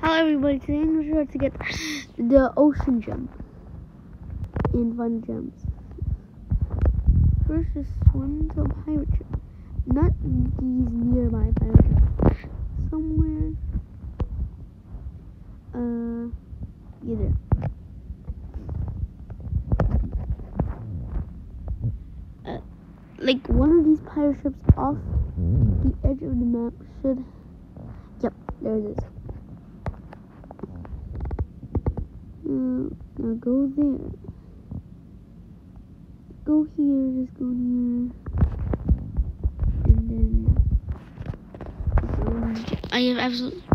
Hello everybody, today I'm sure to get the ocean gem and find gems. First, just swim to a pirate ship. Not these nearby pirate ships. Somewhere, yeah, there. Like one of these pirate ships off the edge of the map should. Yep, there it is. Now go there. Go here, just go here. And then I have absolutely